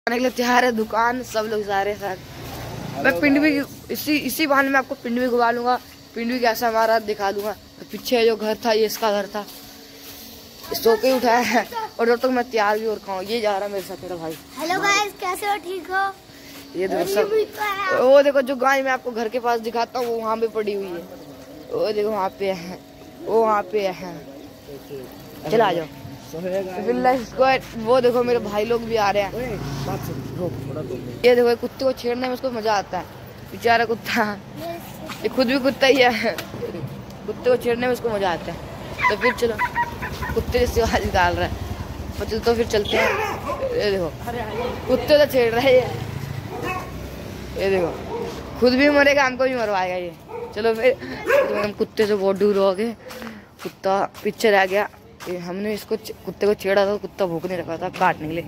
आने के लिए तैयार है दुकान, सब लोग जा रहे हैं साथ। मैं पिंड भी इसी बहाने में आपको पिंड भी घुमा लूंगा, पिंड भी कैसा हमारा दिखा दूंगा। तो पीछे जो घर था ये इसका घर था, सो के उठाया है और जब तक मैं तैयार भी और खाऊं। ये जा रहा है मेरे साथ मेरा भाई। हेलो गाइस, कैसे हो? ठीक हो? ये देखो सब, वो देखो जो गाय मैं आपको घर के पास दिखाता हूँ वो वहाँ पे पड़ी हुई है। वो देखो वहाँ पे है, वो वहाँ पे है। चला आ जाओ। वो देखो मेरे भाई लोग भी आ रहे हैं। ये देखो कुत्ते को छेड़ने में उसको मजा आता है, बेचारा कुत्ता, ये खुद भी कुत्ता ही है। कुत्ते को छेड़ने में उसको मजा आता है। तो फिर चलो, कुत्ते से आवाज निकाल रहा है तो फिर चलते हैं। ये देखो कुत्ते तो छेड़ रहा है ये देखो, खुद भी मरेगा हमको भी मरवाएगा ये। चलो फिर तो हम कुत्ते से बहुत दूर हो गए, कुत्ता पीछे रह गया। हमने इसको कुत्ते को छेड़ा था, कुत्ता भूखने लगा था काटने के लिए।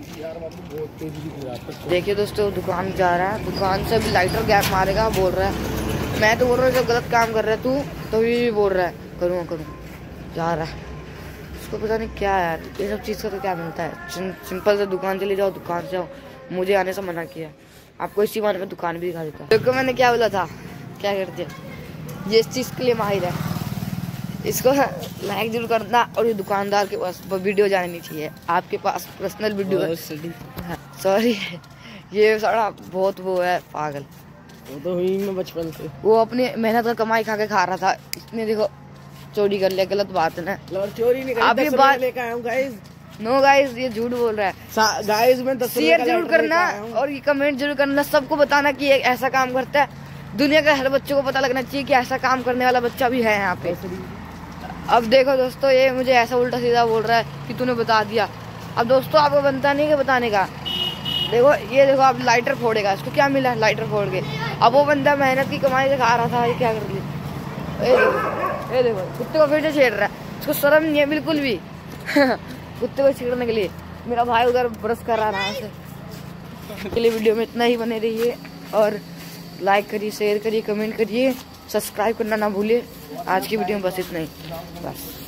देखिए दोस्तों दुकान जा रहा है, दुकान से अभी लाइटर गैप मारेगा बोल रहा है। मैं तो बोल रहा हूँ जब गलत काम कर रहा है तू तो भी बोल रहा है करूँ जा रहा है। उसको पता नहीं क्या यार, ये सब चीज़ का तो क्या मिलता है। सिंपल से दुकान चले जाओ, दुकान से आओ। मुझे आने से मना किया, आपको इसी बारे में दुकान भी दिखा देता। देखो मैंने क्या बोला था, क्या कर दिया। ये इस चीज़ के लिए माहिर है, इसको लाइक जरूर करना। और ये दुकानदार के पास वीडियो जानी नहीं चाहिए, आपके पास पर्सनल वीडियो है। सॉरी ये सारा बहुत वो है पागल। वो तो हुई मैं बचपन से, वो अपनी मेहनत का कमाई खा के खा रहा था, इसने देखो चोरी कर लिया। गलत बात है ना, चोरी नहीं आप ये बात लेकर आया हूं गाइस। नो गाइस ये झूठ बोल रहा है। गाइस मैं शेयर जरूर करना और ये कमेंट जरूर करना, सबको बताना कि ये ऐसा काम करता है। दुनिया के हर बच्चों को पता लगना चाहिए कि ऐसा काम करने वाला बच्चा भी है यहाँ पे। अब देखो दोस्तों ये मुझे ऐसा उल्टा सीधा बोल रहा है कि तूने बता दिया। अब दोस्तों आपको बनता नहीं कि बताने का। देखो ये देखो आप लाइटर फोड़ेगा, इसको क्या मिला लाइटर फोड़ के। अब वो बंदा मेहनत की कमाई से खा रहा था, ये क्या कर लिया। ये देखो कुत्ते को फिर से छेड़ रहा है, इसको शर्म नहीं है बिल्कुल भी। कुत्ते को छेड़ने के लिए मेरा भाई उधर ब्रश कर रहा है। के लिए वीडियो में इतना ही, बने रहिए और लाइक करिए, शेयर करिए, कमेंट करिए, सब्सक्राइब करना ना भूलिए। आज की वीडियो में बस इतना ही बस।